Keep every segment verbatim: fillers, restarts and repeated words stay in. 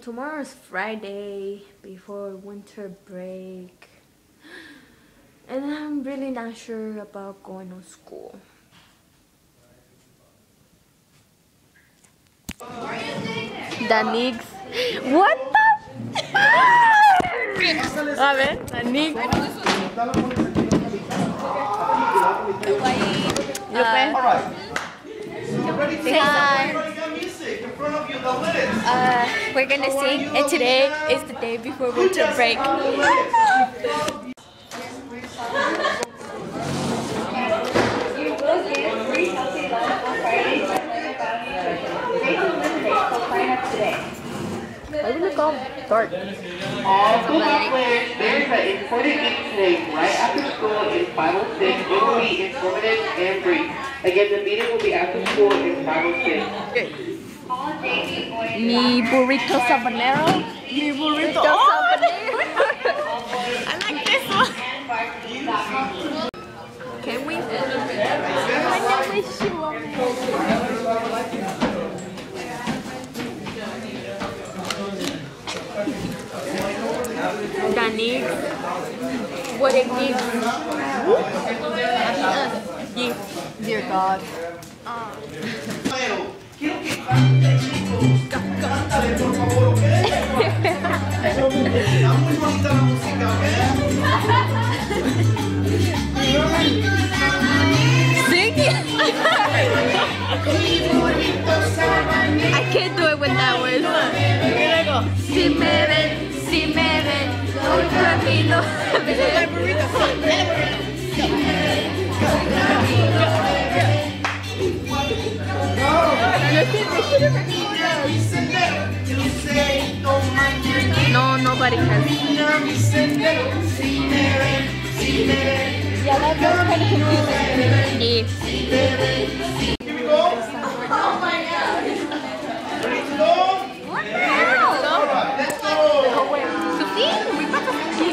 tomorrow is Friday before winter break. And I'm really not sure about going to school. Danix. What the? A ver, Danix. Alright. Say hi. Uh, we're gonna sing, and today is the day before winter break. Why would it go dark? All football players, there is an important meeting today right after school in five oh six. It will be informative and brief. Again, the meeting will be after school in five oh six. Mi burrito sabanero. Mi burrito sabanero. I like this one. Can we? I wish you were. Danix. What it gives. Yes. Dear God. Quiero que cante, chicos. Cántale, por favor, ¿ok? Está muy bonita la música, ¿ok? Sing it! I can't do it with that one. Si me ven, si me ven, hoy camino. No, nobody has. Yeah, that was kind of confusing. Yeah. Here we go. Oh my God. Ready to go? What the hell? Alright, let's go. Oh, wait. Sophie, we got to see.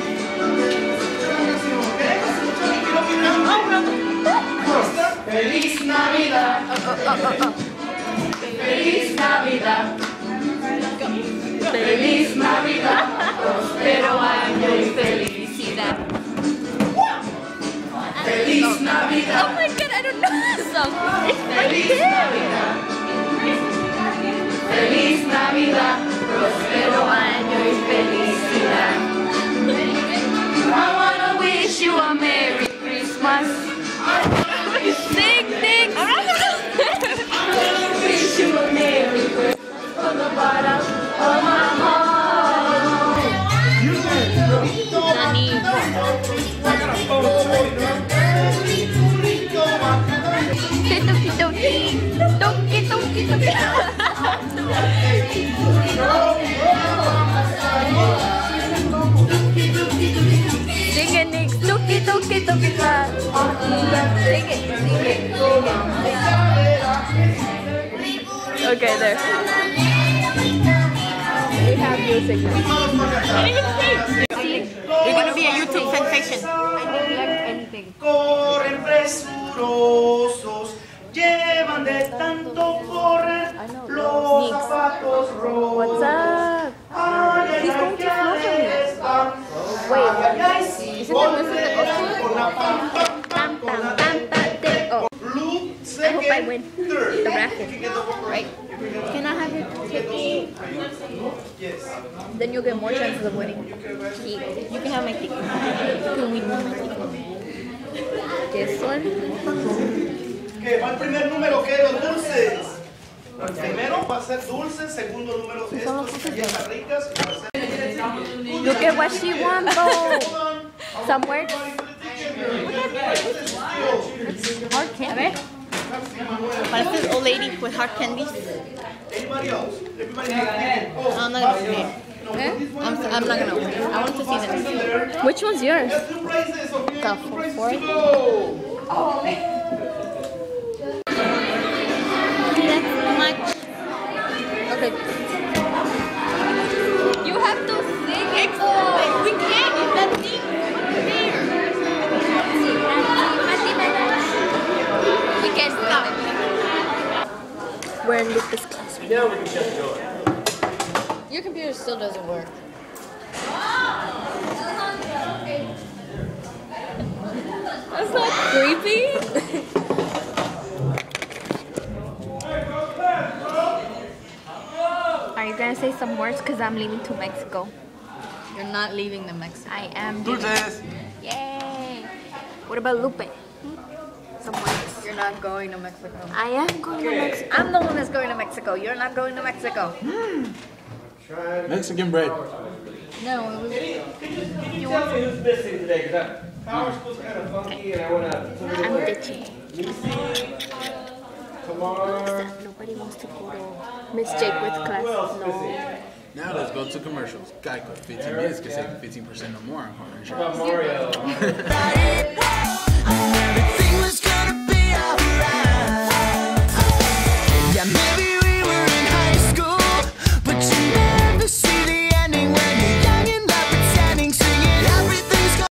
Feliz Navidad. Oh, oh, oh, oh. Feliz Navidad. Feliz Navidad. Prospero año y felicidad. Feliz Navidad. Oh my God, I don't know this song. It's Feliz Navidad. Feliz Navidad. Prospero año y felicidad. I wanna wish you a Merry Christmas. Sing, sing. I wanna wish you a Merry Christmas from the bottom of my heart. Nani. Toki toki, toki toki toki. Sing it, Nick. Toki toki toki. Sing it, sing it, sing it. Okay, there. We have music now. You're gonna be a YouTube sensation. I don't like anything. Corren presurosos, llevan de tanto correr los zapatos rojos. What's up? Ay, He's ay, going to ay, float on me. están. Wait, Ay, ay, ay, sí, isn't that music that goes volverán con la pam, pam, Pam, con la pam, pam, pam, oh. blue, I hope I second, win third. the raffle. You can get the first. Right? Can I have your ticket? Yes. Then you'll get more chances of winning. You can have my ticket. You can win my ticket. This one? Que va el primer número, que los dulces. El primero va a ser dulces, segundo número estos galletas ricas. Y va a ser... Look at what she won, though. Somewhere. Hard candy. What's this old lady with hard candies? Anybody else? Everybody have No, I'm not gonna open it. Eh? I'm, I'm not gonna open it. I want to see them. Which one's yours? Two prizes, Sofia. The Two prizes fourth? to go. That's much. Okay. You have to sing it. We can't. It's that thing. We can stop. We're in Lucas' class. Now we can just go. You Your computer still doesn't work. That's not creepy. Are you gonna say some words? Because I'm leaving to Mexico. You're not leaving the Mexico. I am. Dulces. Yay! What about Lupe? Some words. You're not going to Mexico. I am going to Mexico. I'm the one that's going to Mexico. You're not going to Mexico. Mexican bread. No, it was. Can you, can you tell me who's missing today? Because that power school's kind of funky and I want to... I'm ditching. Lucy, Tamar... Nobody wants to go to Miss Jake with class. Who else No. missing? Now let's go to commercials. Geico, fifteen minutes can save fifteen percent or more on car What about insurance. Mario?